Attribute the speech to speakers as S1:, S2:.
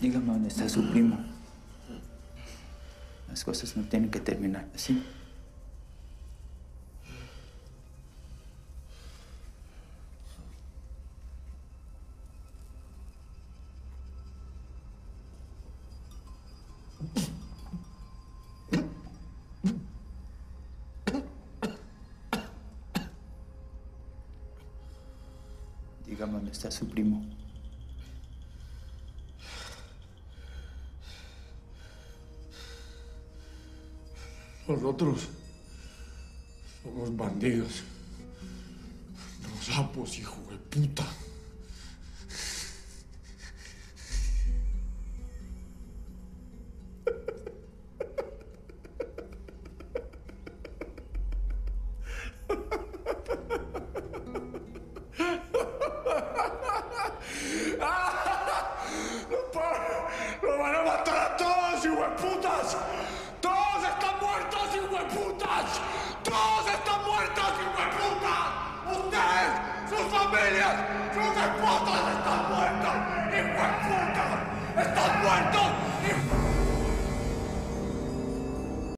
S1: Dígame dónde está su primo. Las cosas no tienen que terminar así. Dígame dónde está su primo.
S2: Nosotros somos bandidos, no sapos, hijo de puta. ¡Nos van a matar a todos, hijo de putas! ¡Todos están muertos, hijo de putas! ¡Todos están muertos, hijo de putas! ¡Ustedes, sus familias, sus esposas están muertos, hijo de putas! ¡Están muertos, hijo de putas!